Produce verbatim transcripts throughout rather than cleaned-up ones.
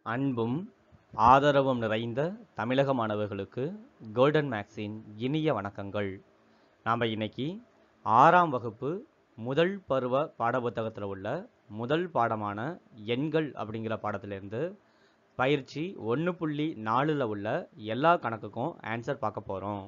அன்பும் ஆதரவும் நிறைந்த தமிழக மாணவர்களுக்கு கோல்டன் மேக்ஸின் இனிய வணக்கங்கள். நாம் இன்னைக்கு ஆறாம் வகுப்பு முதல் பருவ பாடப்புத்தகத்தில் உள்ள முதல் பாடமான எண்கள் அப்படிங்கிற பாடத்திலிருந்து பயிற்சி ஒன்று புள்ளி நாலில் உள்ள எல்லா கணக்குக்கும் ஆன்சர் பார்க்க போகிறோம்.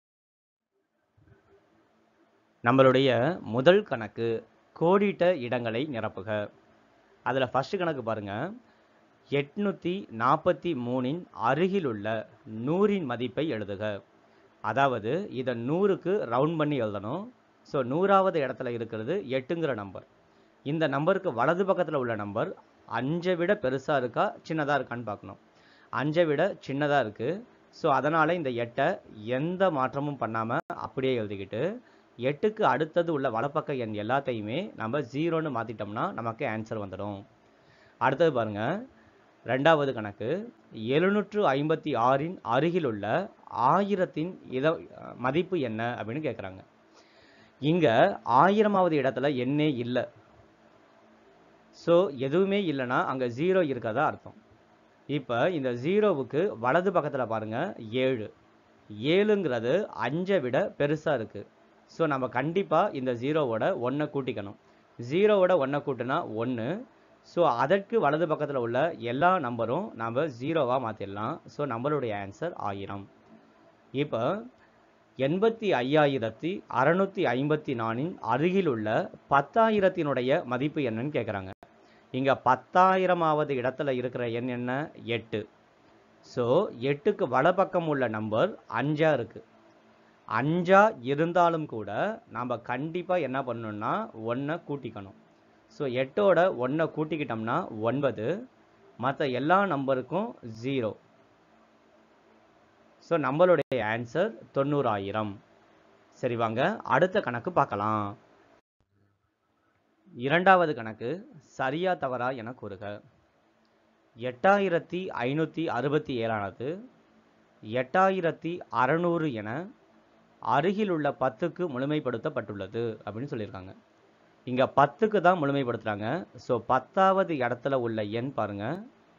நம்மளுடைய முதல் கணக்கு கோடிட்ட இடங்களை நிரப்புக. அதில் ஃபஸ்ட்டு கணக்கு பாருங்கள். எட்நூற்றி நாற்பத்தி மூணின் அருகில் உள்ள நூறின் மதிப்பை எழுதுக. அதாவது இதை நூறுக்கு ரவுண்ட் பண்ணி எழுதணும். ஸோ நூறாவது இடத்துல இருக்கிறது எட்டுங்கிற நம்பர். இந்த நம்பருக்கு வலது பக்கத்தில் உள்ள நம்பர் அஞ்சை விட பெருசாக இருக்கா சின்னதாக இருக்கான்னு பார்க்கணும். அஞ்சை விட சின்னதாக இருக்குது. ஸோ அதனால் இந்த எட்டை எந்த மாற்றமும் பண்ணாமல் அப்படியே எழுதிக்கிட்டு எட்டுக்கு அடுத்தது உள்ள வலப்பக்க எண் எல்லாத்தையுமே நம்ம ஜீரோன்னு மாற்றிட்டோம்னா நமக்கு ஆன்சர் வந்துடும். அடுத்தது பாருங்கள். ரெண்டாவது கணக்கு எழுநூற்று ஐம்பத்தி ஆறின் அருகில் உள்ள ஆயிரத்தின் இத மதிப்பு என்ன அப்படின்னு கேட்குறாங்க. இங்கே ஆயிரமாவது இடத்துல எண்ணே இல்லை. ஸோ எதுவுமே இல்லைன்னா அங்கே ஜீரோ இருக்கிறதா அர்த்தம். இப்போ இந்த ஜீரோவுக்கு வலது பக்கத்தில் பாருங்கள் ஏழு. ஏழுங்கிறது அஞ்சை விட பெருசாக இருக்குது. ஸோ நம்ம கண்டிப்பாக இந்த ஜீரோவோட ஒன்றை கூட்டிக்கணும். ஜீரோவோட ஒன்றை கூட்டினா ஒன்று. ஸோ அதற்கு வலது பக்கத்தில் உள்ள எல்லா நம்பரும் நம்ம ஜீரோவாக மாற்றிடலாம். ஸோ நம்மளுடைய ஆன்சர் ஆயிரம். இப்போ எண்பத்தி ஐயாயிரத்தி அறநூற்றி ஐம்பத்தி நாலின் அருகில் உள்ள பத்தாயிரத்தினுடைய மதிப்பு என்னன்னு கேட்குறாங்க. இங்கே பத்தாயிரமாவது இடத்துல இருக்கிற எண் என்ன? எட்டு. ஸோ எட்டுக்கு வலப்பக்கம் உள்ள நம்பர் அஞ்சா இருக்குது. அஞ்சா இருந்தாலும் கூட நாம் கண்டிப்பாக என்ன பண்ணணும்னா ஒன்றை கூட்டிக்கணும். ஸோ எட்டோட ஒன்றை கூட்டிக்கிட்டோம்னா ஒன்பது. மற்ற எல்லா நம்பருக்கும் ஜீரோ. ஸோ நம்மளுடைய ஆன்சர் தொண்ணூறாயிரம். சரி, வாங்க அடுத்த கணக்கு பார்க்கலாம். இரண்டாவது கணக்கு சரியா தவறா என கூறுக. எட்டாயிரத்தி ஐநூற்றி அறுபத்தி ஏழானது எட்டாயிரத்தி அறநூறு என அருகில் உள்ள பத்துக்கு முழுமைப்படுத்தப்பட்டுள்ளது அப்படின்னு சொல்லியிருக்காங்க. இங்கே பத்துக்கு தான் முழுமைப்படுத்துகிறாங்க. ஸோ பத்தாவது இடத்துல உள்ள எண் பாருங்கள்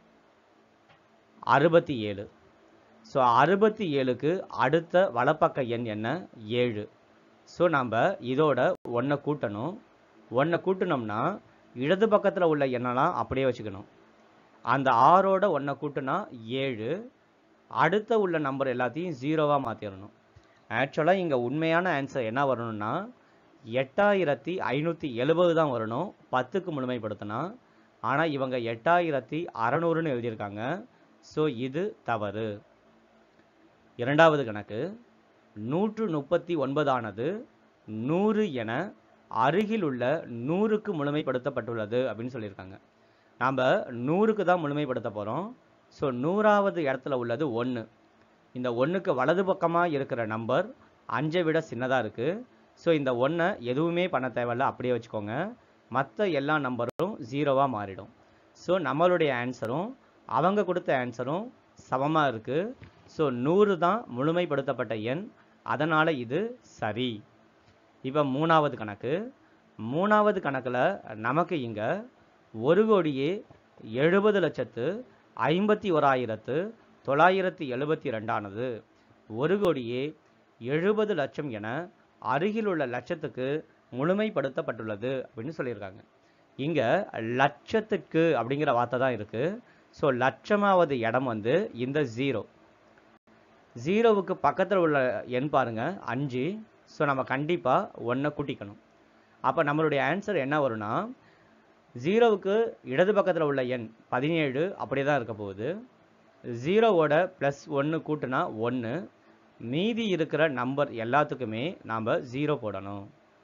அறுபத்தி ஏழு. ஸோ அறுபத்தி ஏழுக்கு அடுத்த வலப்பக்க எண் என்ன? ஏழு. ஸோ நம்ம இதோட ஒன்றை கூட்டணும். ஒன்றை கூட்டினோம்னா இடது பக்கத்தில் உள்ள எண்ணெல்லாம் அப்படியே வச்சுக்கணும். அந்த ஆறோட ஒன்றை கூட்டினா ஏழு. அடுத்த உள்ள நம்பர் எல்லாத்தையும் ஜீரோவாக மாற்றிடணும். ஆக்சுவலாக இங்கே உண்மையான ஆன்சர் என்ன வரணும்னா எட்டாயிரத்தி ஐநூற்றி எழுபது தான் வரணும் பத்துக்கு முழுமைப்படுத்தினா. ஆனால் இவங்க எட்டாயிரத்தி அறநூறுன்னு எழுதியிருக்காங்க. ஸோ இது தவறு. இரண்டாவது கணக்கு நூற்று முப்பத்தி ஒன்பதானது நூறு என அருகில் உள்ள நூறுக்கு முழுமைப்படுத்தப்பட்டுள்ளது அப்படின்னு சொல்லியிருக்காங்க. நாம் நூறுக்கு தான் முழுமைப்படுத்த போகிறோம். ஸோ நூறாவது இடத்துல உள்ளது ஒன்று. இந்த ஒன்றுக்கு வலது பக்கமாக இருக்கிற நம்பர் அஞ்சை விட சின்னதாக இருக்குது. ஸோ இந்த ஒன்றை எதுவுமே பண்ண தேவையில்ல, அப்படியே வச்சுக்கோங்க. மற்ற எல்லா நம்பரும் ஜீரோவாக மாறிடும். ஸோ நம்மளுடைய ஆன்சரும் அவங்க கொடுத்த ஆன்சரும் சமமாக இருக்குது. ஸோ நூறு தான் முழுமைப்படுத்தப்பட்ட எண். அதனால் இது சரி. இப்போ மூணாவது கணக்கு. மூணாவது கணக்கில் நமக்கு இங்கே ஒரு கோடியே எழுபது லட்சத்து ஐம்பத்தி ஓராயிரத்து தொள்ளாயிரத்தி எழுபத்தி ரெண்டானது ஒரு கோடியே எழுபது லட்சம் என அருகில் உள்ள லட்சத்துக்கு முழுமைப்படுத்தப்பட்டுள்ளது அப்படின்னு சொல்லியிருக்காங்க. இங்கே லட்சத்துக்கு அப்படிங்கிற வார்த்தை தான் இருக்குது. ஸோ லட்சமாவது இடம் வந்து இந்த ஜீரோ. ஜீரோவுக்கு பக்கத்தில் உள்ள எண் பாருங்கள் அஞ்சு. ஸோ நம்ம கண்டிப்பாக ஒன்றை கூட்டிக்கணும். அப்போ நம்மளுடைய ஆன்சர் என்ன வரும்னா ஜீரோவுக்கு இடது பக்கத்தில் உள்ள எண் பதினேழு அப்படியே தான் இருக்க போகுது. ஜீரோவோட ப்ளஸ் ஒன்று கூட்டினா ஒன்று. மீதி இருக்கிற நம்பர் எல்லாத்துக்குமே நாம் ஜீரோ போடணும்.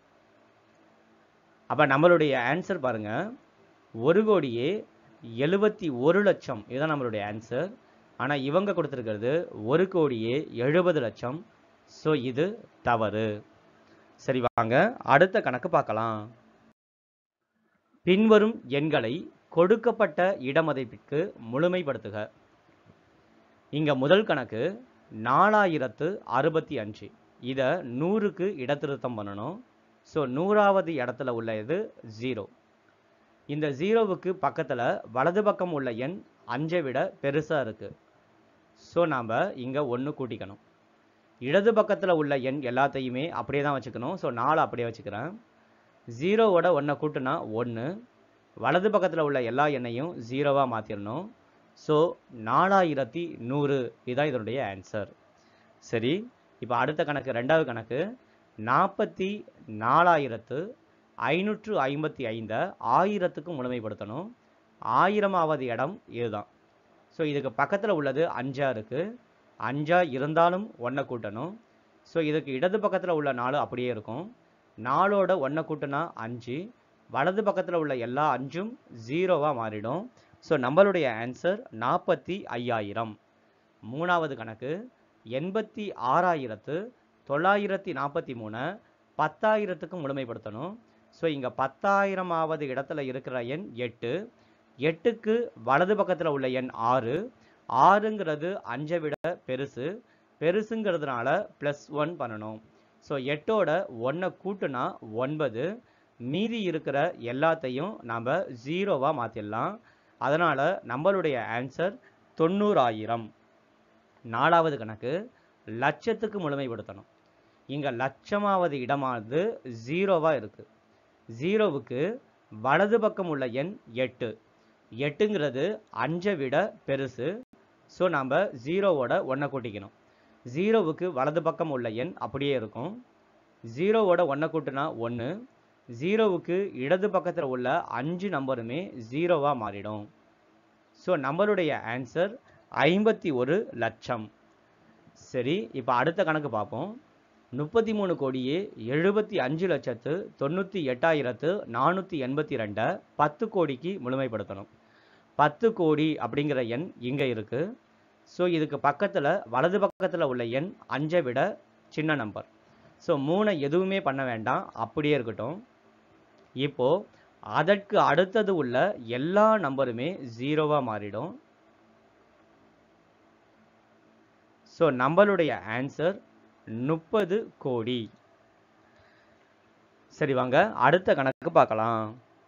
அப்போ நம்மளுடைய ஆன்சர் பாருங்கள் ஒரு கோடியே எழுபத்தி ஒரு லட்சம். இதுதான் நம்மளுடைய ஆன்சர். ஆனால் இவங்க கொடுத்துருக்கிறது ஒரு கோடியே எழுபது லட்சம். ஸோ இது தவறு. சரி, வாங்க அடுத்த கணக்கு பார்க்கலாம். பின்வரும் எண்களை கொடுக்கப்பட்ட இடமதிப்பிற்கு முழுமைப்படுத்துக. இங்கே முதல் கணக்கு நாலாயிரத்து அறுபத்தி அஞ்சு. இதை நூறுக்கு இடத்திருத்தம் பண்ணணும். ஸோ நூறாவது இடத்துல உள்ள இது ஜீரோ. இந்த ஜீரோவுக்கு பக்கத்தில் வலது பக்கம் உள்ள எண் அஞ்சை விட பெருசாக இருக்குது. ஸோ நாம் இங்கே ஒன்று கூட்டிக்கணும். இடது பக்கத்தில் உள்ள எண் எல்லாத்தையுமே அப்படியே தான் வச்சுக்கணும். ஸோ நாலு அப்படியே வச்சுக்கிறேன். ஜீரோவோட ஒன்றை கூட்டினா ஒன்று. வலது பக்கத்தில் உள்ள எல்லா எண்ணையும் ஜீரோவாக மாற்றிடணும். ஸோ நாலாயிரத்தி நூறு இதுதான் இதனுடைய ஆன்சர். சரி, இப்போ அடுத்த கணக்கு, ரெண்டாவது கணக்கு. நாற்பத்தி நாலாயிரத்து ஐநூற்று ஐம்பத்தி ஐந்தை ஆயிரத்துக்கு முழுமைப்படுத்தணும். ஆயிரமாவது இடம் இதுதான். ஸோ இதுக்கு பக்கத்தில் உள்ளது அஞ்சா இருக்குது. அஞ்சா இருந்தாலும் ஒன்றை கூட்டணும். ஸோ இதுக்கு இடது பக்கத்தில் உள்ள நாலு அப்படியே இருக்கும். நாலோட ஒன்றை கூட்டினா அஞ்சு. வலது பக்கத்தில் உள்ள எல்லா அஞ்சும் ஜீரோவாக மாறிடும். ஸோ நம்மளுடைய ஆன்சர் நாற்பத்தி ஐயாயிரம். மூணாவது கணக்கு. எண்பத்தி ஆறாயிரத்து தொள்ளாயிரத்தி நாற்பத்தி மூணு பத்தாயிரத்துக்கு முழுமைப்படுத்தணும். ஸோ இங்கே பத்தாயிரமாவது இடத்துல இருக்கிற எண் எட்டு. எட்டுக்கு வலது பக்கத்தில் உள்ள எண் ஆறு. ஆறுங்கிறது அஞ்சை விட பெருசு. பெருசுங்கிறதுனால ப்ளஸ் ஒன் பண்ணணும். ஸோ எட்டோட ஒன்றை கூட்டுனா ஒன்பது. மீதி இருக்கிற எல்லாத்தையும் நாம் ஜீரோவாக மாற்றிடலாம். அதனால் நம்மளுடைய ஆன்சர் தொண்ணூறாயிரம். நாலாவது கணக்கு. லட்சத்துக்கு முழுமைப்படுத்தணும். இங்கே லட்சமாவது இடமானது ஜீரோவாக இருக்குது. ஜீரோவுக்கு வலது பக்கம் உள்ள எண் எட்டு. எட்டுங்கிறது அஞ்சை விட பெருசு. ஸோ நாம் ஜீரோவோட ஒன்றை கூட்டிக்கணும். ஜீரோவுக்கு வலது பக்கம் உள்ள எண் அப்படியே இருக்கும். ஜீரோவோட ஒன்றை கூட்டினா ஒன்று. ஜீரோவுக்கு இடது பக்கத்தில் உள்ள அஞ்சு நம்பருமே ஜீரோவாக மாறிடும். ஸோ நம்மளுடைய ஆன்சர் ஐம்பத்தி ஒரு லட்சம். சரி, இப்போ அடுத்த கணக்கு பார்ப்போம். முப்பத்தி மூணு கோடியே எழுபத்தி அஞ்சு லட்சத்து தொண்ணூற்றி எட்டாயிரத்து நானூற்றி எண்பத்தி ரெண்டை பத்து கோடிக்கு முழுமைப்படுத்தணும். பத்து கோடி அப்படிங்கிற எண் இங்கே இருக்குது. ஸோ இதுக்கு பக்கத்தில் வலது பக்கத்தில் உள்ள எண் அஞ்சை விட சின்ன நம்பர். ஸோ மூணை எதுவுமே பண்ண வேண்டாம், அப்படியே இருக்கட்டும். இப்போது அதற்கு அடுத்தது உள்ள எல்லா நம்பருமே ஜீரோவாக மாறிடும். ஸோ நம்மளுடைய ஆன்சர் முப்பது கோடி. சரி, வாங்க அடுத்த கணக்கு பார்க்கலாம்.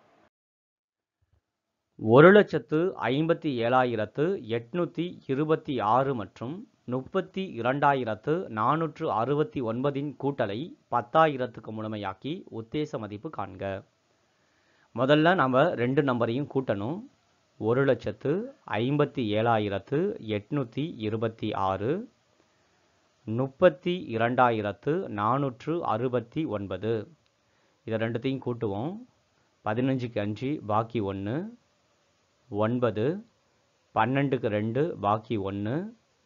ஒரு லட்சத்து ஐம்பத்தி ஏழாயிரத்து எட்நூற்றி இருபத்தி ஆறு மற்றும் முப்பத்தி இரண்டாயிரத்து நானூற்று அறுபத்தி ஒன்பதின் கூட்டலை பத்தாயிரத்துக்கு முழுமையாக்கி உத்தேச மதிப்பு காண்க. முதல்ல நம்ம ரெண்டு நம்பரையும் கூட்டணும். ஒரு லட்சத்து ஐம்பத்தி ஏழாயிரத்து எட்நூற்றி இருபத்தி ஆறு முப்பத்தி இரண்டாயிரத்து நானூற்று அறுபத்தி ஒன்பது. இதை ரெண்டுத்தையும் கூட்டுவோம். பதினஞ்சுக்கு அஞ்சு பாக்கி ஒன்று. ஒன்பது. பன்னெண்டுக்கு ரெண்டு பாக்கி ஒன்று.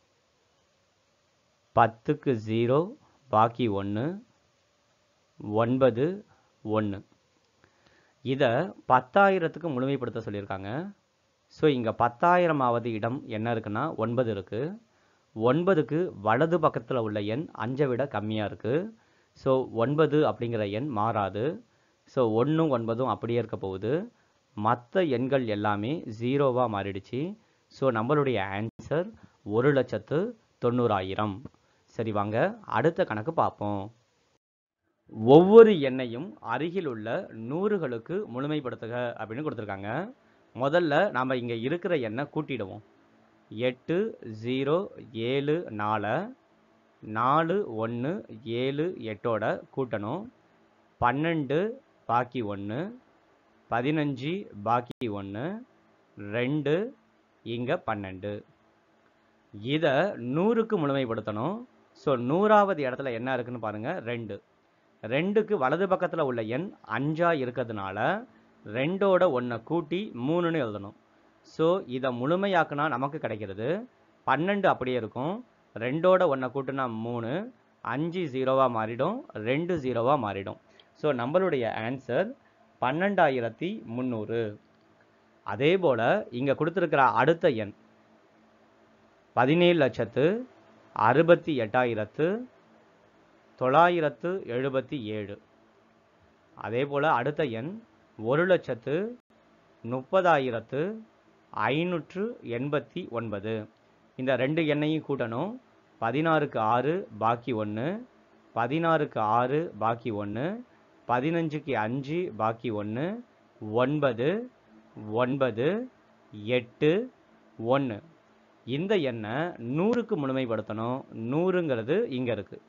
பத்துக்கு ஜீரோ பாக்கி ஒன்று. ஒன்பது ஒன்று. இதை பத்தாயிரத்துக்கு முழுமைப்படுத்த சொல்லியிருக்காங்க. ஸோ இங்கே பத்தாயிரமாவது இடம் என்ன இருக்குன்னா ஒன்பது இருக்குது. ஒன்பதுக்கு வலது பக்கத்தில் உள்ள எண் அஞ்சை விட கம்மியாக இருக்குது. ஸோ ஒன்பது அப்படிங்கிற எண் மாறாது. ஸோ ஒன்றும் ஒன்பதும் அப்படியே இருக்க போகுது. மற்ற எண்கள் எல்லாமே ஜீரோவாக மாறிடுச்சு. ஸோ நம்மளுடைய ஆன்சர் ஒரு லட்சத்து தொண்ணூறாயிரம். சரி, வாங்க அடுத்த கணக்கு பார்ப்போம். ஒவ்வொரு எண்ணையும் அருகில் உள்ள நூறுகளுக்கு முழுமைப்படுத்துக அப்படின்னு கொடுத்துருக்காங்க. முதல்ல நாம் இங்கே இருக்கிற எண்ணை கூட்டிடுவோம். எட்டு ஜீரோ ஏழு நாலு. நாலு ஒன்று ஏழு எட்டோட கூட்டணும். பன்னெண்டு பாக்கி ஒன்று. பதினஞ்சு பாக்கி ஒன்று. ரெண்டு. இங்கே பன்னெண்டு. இதை நூறுக்கு முழுமைப்படுத்தணும். ஸோ நூறாவது இடத்துல என்ன இருக்குன்னு பாருங்கள், ரெண்டு. ரெண்டுக்கு வலது பக்கத்தில் உள்ள எண் அஞ்சா இருக்கிறதுனால ரெண்டோட ஒன்றை கூட்டி மூணுன்னு எழுதணும். ஸோ இதை முழுமையாக்குனா நமக்கு கிடைக்கிறது பன்னெண்டு அப்படியே இருக்கும். ரெண்டோட ஒன்றை கூட்டினா மூணு. அஞ்சு ஜீரோவாக மாறிடும். ரெண்டு ஜீரோவாக மாறிடும். ஸோ நம்மளுடைய ஆன்சர் பன்னெண்டாயிரத்தி முந்நூறு. அதே போல் இங்கே கொடுத்துருக்கிற அடுத்த எண் பதினேழு லட்சத்து அறுபத்தி எட்டாயிரத்து தொள்ளாயிரத்து எழுபத்தி ஏழு. அதே போல் அடுத்த எண் ஒரு லட்சத்து முப்பதாயிரத்து ஐநூற்று எண்பத்தி ஒன்பது. இந்த ரெண்டு எண்ணையும் கூட்டணும். பதினாறுக்கு ஆறு பாக்கி ஒன்று. பதினாறுக்கு ஆறு பாக்கி ஒன்று. பதினஞ்சுக்கு அஞ்சு பாக்கி ஒன்று. ஒன்பது. ஒன்பது. எட்டு. ஒன்று. இந்த எண்ணை நூறுக்கு முழுமைப்படுத்தணும். நூறுங்கிறது இங்கே இருக்குது.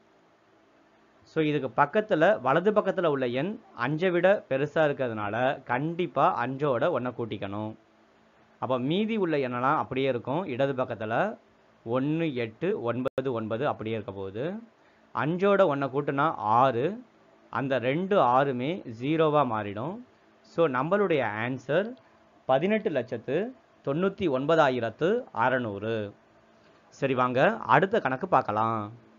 ஸோ இதுக்கு பக்கத்தில் வலது பக்கத்தில் உள்ள எண் அஞ்சை விட பெருசாக இருக்கிறதுனால கண்டிப்பாக அஞ்சோட ஒன்றை கூட்டிக்கணும். அப்போ மீதி உள்ள எண்ணெல்லாம் அப்படியே இருக்கும். இடது பக்கத்தில் ஒன்று எட்டு ஒன்பது ஒன்பது அப்படியே இருக்க போகுது. அஞ்சோட ஒன்றை கூட்டினா ஆறு. அந்த ரெண்டு ஆறுமே ஜீரோவாக மாறிடும். ஸோ நம்மளுடைய ஆன்சர் பதினெட்டு லட்சத்து தொண்ணூற்றி ஒன்பதாயிரத்து அறநூறு. சரி, வாங்க அடுத்த கணக்கு பார்க்கலாம்.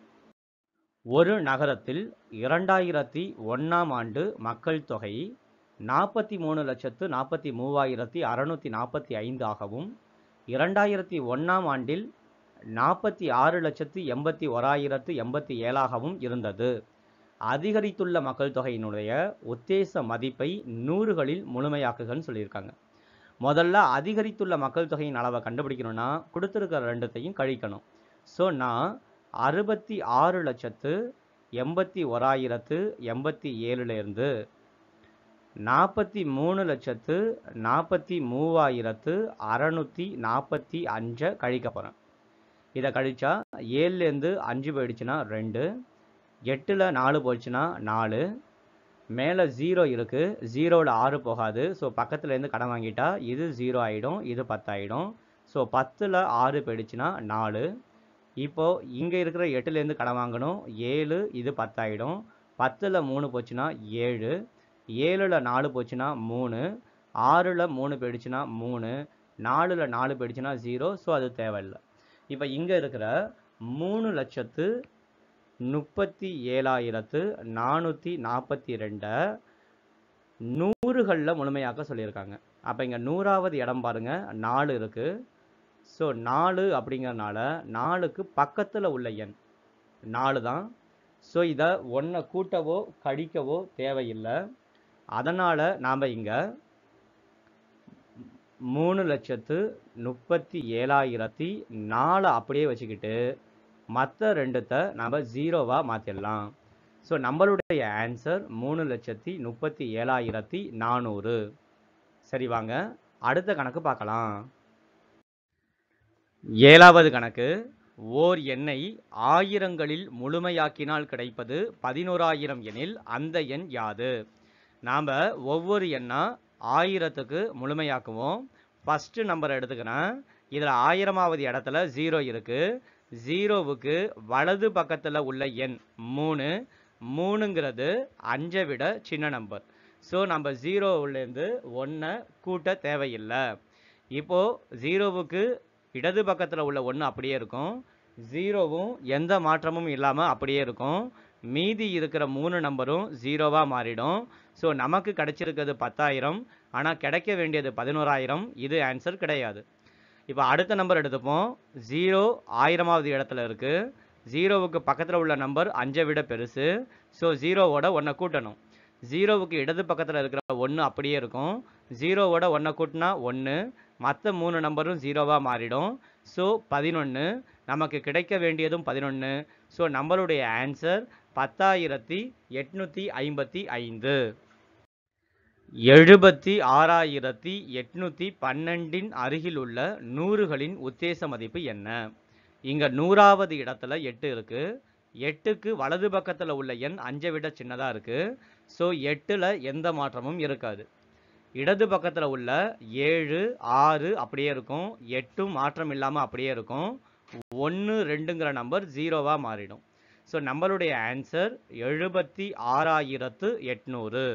ஒரு நகரத்தில் இரண்டாயிரத்தி ஒன்றாம் ஆண்டு மக்கள் தொகை நாற்பத்தி மூணு லட்சத்து நாற்பத்தி மூவாயிரத்தி அறநூற்றி நாற்பத்தி ஐந்து ஆகவும் இரண்டாயிரத்தி ஒன்றாம் ஆண்டில் நாற்பத்தி ஆறு லட்சத்து எண்பத்தி ஓராயிரத்து எண்பத்தி ஏழாகவும் இருந்தது. அதிகரித்துள்ள மக்கள் தொகையினுடைய உத்தேச மதிப்பை நூறுகளில் முழுமையாக்குகன்னு சொல்லியிருக்காங்க. முதல்ல அதிகரித்துள்ள மக்கள் தொகையின் அளவை கண்டுபிடிக்கணும்னா கொடுத்துருக்கிற ரெண்டுத்தையும் கழிக்கணும். ஸோ நான் அறுபத்தி ஆறு லட்சத்து எண்பத்தி ஓராயிரத்து எண்பத்தி ஏழுலேருந்து நாற்பத்தி மூணு லட்சத்து நாற்பத்தி மூவாயிரத்து அறநூற்றி நாற்பத்தி அஞ்சை கழிக்க போகிறேன். இதை கழிச்சா ஏழுலேருந்து அஞ்சு போயிடுச்சுன்னா ரெண்டு, எட்டில் நாலு போயிடுச்சுன்னா நாலு, மேலே ஜீரோ இருக்குது, ஜீரோவில் ஆறு போகாது. ஸோ பக்கத்துலேருந்து கடன் வாங்கிட்டா இது ஜீரோ ஆகிடும், இது பத்தாயிடும். ஸோ பத்தில் ஆறு போயிடுச்சுன்னா நாலு. இப்போது இங்கே இருக்கிற எட்டுலேருந்து கடன் வாங்கணும், ஏழு, இது பத்தாயிடும். பத்தில் மூணு போச்சுன்னா ஏழு, ஏழில் நாலு போச்சுன்னா மூணு, ஆறில் மூணு போயிடுச்சுன்னா மூணு, நாலில் நாலு போயிடுச்சுன்னா ஜீரோ. ஸோ அது தேவையில்லை. இப்போ இங்கே இருக்கிற மூணு லட்சத்து முப்பத்தி ஏழாயிரத்து நானூற்றி நாற்பத்தி ரெண்டை நூறுகளில் முழுமையாக்க சொல்லியிருக்காங்க. அப்போ இங்கே நூறாவது இடம் பாருங்கள், நாலு இருக்குது. ஸோ நாலு அப்படிங்கிறனால நாலுக்கு பக்கத்தில் உள்ள எண் நாலு தான். ஸோ இதை ஒன்றை கூட்டவோ கழிக்கவோ தேவையில்லை. அதனால் நாம் இங்கே மூணு லட்சத்து முப்பத்தி ஏழாயிரத்தி நாலு அப்படியே வச்சுக்கிட்டு மற்ற ரெண்டுத்தை நம்ம ஜீரோவாக மாற்றிடலாம். ஸோ நம்மளுடைய ஆன்சர் மூணு லட்சத்தி முப்பத்தி ஏழாயிரத்தி நானூறு. சரி, வாங்க அடுத்த கணக்கு பார்க்கலாம். ஏழாவது கணக்கு. ஓர் எண்ணை ஆயிரங்களில் முழுமையாக்கினால் கிடைப்பது பதினோராயிரம் எனில் அந்த எண் யாது? நாம் ஒவ்வொரு எண்ணா ஆயிரத்துக்கு முழுமையாக்குவோம். ஃபஸ்ட்டு நம்பரை எடுத்துக்கிறேன். இதில் ஆயிரமாவது இடத்துல ஜீரோ இருக்குது. ஜீரோவுக்கு வலது பக்கத்தில் உள்ள எண் மூணு. மூணுங்கிறது அஞ்சை விட சின்ன நம்பர். ஸோ நம்ம ஜீரோவிலேருந்து ஒன்றை கூட்ட தேவையில்லை. இப்போது ஜீரோவுக்கு இடது பக்கத்தில் உள்ள ஒன்று அப்படியே இருக்கும். ஜீரோவும் எந்த மாற்றமும் இல்லாமல் அப்படியே இருக்கும். மீதி இருக்கிற மூணு நம்பரும் ஜீரோவாக மாறிடும். ஸோ நமக்கு கிடைச்சிருக்கிறது பத்தாயிரம், ஆனால் கிடைக்க வேண்டியது பதினோராயிரம். இது ஆன்சர் கிடையாது. இப்போ அடுத்த நம்பர் எடுத்துப்போம். ஜீரோ ஆயிரமாவது இடத்துல இருக்குது. ஜீரோவுக்கு பக்கத்தில் உள்ள நம்பர் அஞ்சை விட பெருசு. ஸோ ஜீரோவோட ஒன்றை கூட்டணும். ஜீரோவுக்கு இடது பக்கத்தில் இருக்கிற ஒன்று அப்படியே இருக்கும். ஜீரோவோட ஒன்றை கூட்டினா ஒன்று, மற்ற மூணு நம்பரும் ஜீரோவாக மாறிடும். ஸோ பதினொன்று. நமக்கு கிடைக்க வேண்டியதும் பதினொன்று. ஸோ நம்மளுடைய ஆன்சர் பத்தாயிரத்தி எட்நூற்றி ஐம்பத்தி ஐந்து. எழுபத்தி ஆறாயிரத்தி எட்நூற்றி பன்னெண்டின் அருகில் உள்ள நூறுகளின் உத்தேச மதிப்பு என்ன? இங்கே நூறாவது இடத்துல எட்டு இருக்குது. எட்டுக்கு வலது பக்கத்தில் உள்ள எண் அஞ்சை விட சின்னதாக இருக்குது. ஸோ எட்டில் எந்த மாற்றமும் இருக்காது. இடது பக்கத்தில் உள்ள ஏழு ஆறு அப்படியே இருக்கும். எட்டும் மாற்றம் இல்லாமல் அப்படியே இருக்கும். ஒன்று ரெண்டுங்கிற நம்பர் ஜீரோவாக மாறிடும். ஸோ நம்மளுடைய ஆன்சர் எழுபத்தி ஆறாயிரத்து எட்நூறு.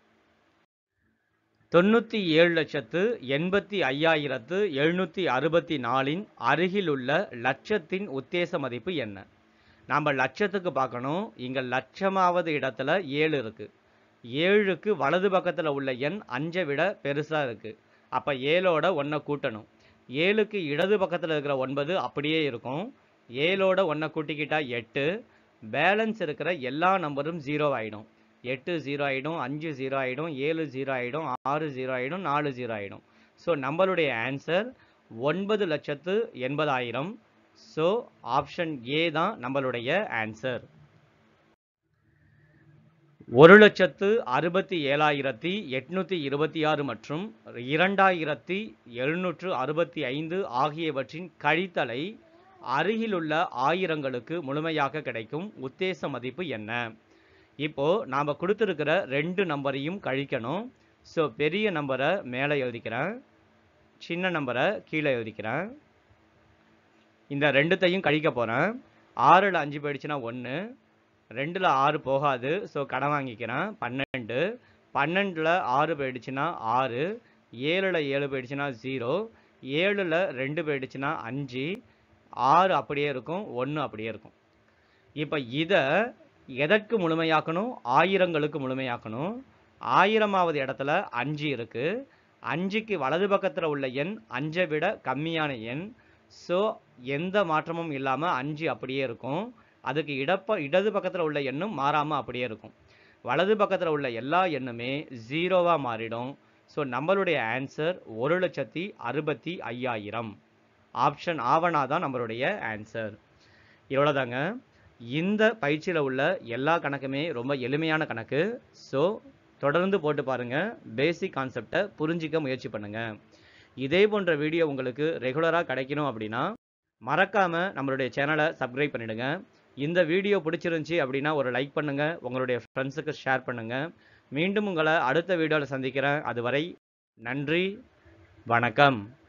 தொண்ணூற்றி ஏழு லட்சத்து எண்பத்தி ஐயாயிரத்து எழுநூற்றி அறுபத்தி நாலின் அருகில் உள்ள லட்சத்தின் உத்தேச மதிப்பு என்ன? நாம் லட்சத்துக்கு பார்க்கணும். இங்கே லட்சமாவது இடத்துல ஏழு இருக்குது. ஏழுக்கு வலது பக்கத்தில் உள்ள எண் அஞ்சை விட பெருசாக இருக்குது. அப்போ ஏழோட ஒன்றை கூட்டணும். ஏழுக்கு இடது பக்கத்தில் இருக்கிற ஒன்பது அப்படியே இருக்கும். ஏழோட ஒன்றை கூட்டிக்கிட்டால் எட்டு. பேலன்ஸ் இருக்கிற எல்லா நம்பரும் ஜீரோ ஆகிடும். எட்டு ஜீரோ ஆகிடும், அஞ்சு ஜீரோ ஆகிடும், ஏழு ஜீரோ ஆகிடும், ஆறு ஜீரோ ஆகிடும், நாலு ஜீரோ ஆகிடும். ஸோ நம்மளுடைய ஆன்சர் ஒன்பது லட்சத்து எண்பதாயிரம். ஸோ ஆப்ஷன் ஏ தான் நம்மளுடைய ஆன்சர். ஒரு லட்சத்து அறுபத்தி ஏழாயிரத்தி எட்நூத்தி இருபத்தி ஆறு மற்றும் இரண்டாயிரத்தி எழுநூற்று அறுபத்தி ஐந்து ஆகியவற்றின் கழித்தலை அருகிலுள்ள ஆயிரங்களுக்கு முழுமையாக கிடைக்கும் உத்தேச மதிப்பு என்ன? இப்போ நாம் கொடுத்துருக்கிற ரெண்டு நம்பரையும் கழிக்கணும். ஸோ பெரிய நம்பரை மேலே எழுதிக்கிறேன், சின்ன நம்பரை கீழே எழுதிக்கிறேன். இந்த ரெண்டுத்தையும் கழிக்க போகிறேன். ஆறில் அஞ்சு போயிடுச்சுன்னா ஒன்று, ரெண்டில் ஆறு போகாது, ஸோ கடன் வாங்கிக்கிறேன். பன்னெண்டு, பன்னெண்டில் ஆறு போயிடுச்சுன்னா ஆறு, ஏழில் ஏழு போயிடுச்சுன்னா ஜீரோ, ஏழில் ரெண்டு போயிடுச்சுன்னா அஞ்சு, ஆறு அப்படியே இருக்கும், ஒன்று அப்படியே இருக்கும். இப்போ இதை எதற்கு முழுமையாக்கணும்? ஆயிரங்களுக்கு முழுமையாக்கணும். ஆயிரமாவது இடத்துல அஞ்சு இருக்குது. அஞ்சுக்கு வலது பக்கத்தில் உள்ள எண் அஞ்சை விட கம்மியான எண். ஸோ எந்த மாற்றமும் இல்லாமல் அஞ்சு அப்படியே இருக்கும். அதுக்கு இடப்ப இடது பக்கத்தில் உள்ள எண்ணும் மாறாமல் அப்படியே இருக்கும். வலது பக்கத்தில் உள்ள எல்லா எண்ணுமே ஜீரோவாக மாறிடும். ஸோ நம்மளுடைய ஆன்சர் ஒரு லட்சத்தி அறுபத்தி ஐயாயிரம். ஆப்ஷன் ஆவணா தான் நம்மளுடைய ஆன்சர். இவ்வளோதாங்க. இந்த பயிற்சியில் உள்ள எல்லா கணக்குமே ரொம்ப எளிமையான கணக்கு. ஸோ தொடர்ந்து போட்டு பாருங்கள், பேசிக் கான்செப்டை புரிஞ்சிக்க முயற்சி பண்ணுங்கள். இதே போன்ற வீடியோ உங்களுக்கு ரெகுலராக கிடைக்கணும் அப்படின்னா மறக்காமல் நம்மளுடைய சேனலை சப்ஸ்கிரைப் பண்ணிவிடுங்க. இந்த வீடியோ பிடிச்சிருந்துச்சி அப்படின்னா ஒரு லைக் பண்ணுங்கள், உங்களுடைய ஃப்ரெண்ட்ஸுக்கு ஷேர் பண்ணுங்கள். மீண்டும் உங்களை அடுத்த வீடியோவில் சந்திக்கிறேன். அதுவரை நன்றி, வணக்கம்.